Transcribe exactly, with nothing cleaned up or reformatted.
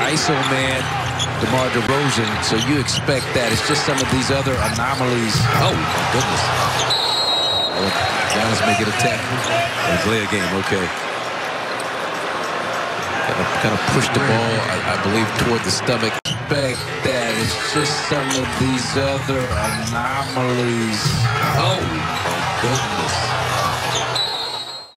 I S O man, DeMar DeRozan, so you expect that. It's just some of these other anomalies. Oh, my goodness. Oh, Giannis may get a tap. A Glare game, okay. Kind of, kind of push the ball, I, I believe, toward the stomach. Expect that. It's just some of these other anomalies. Oh, my goodness.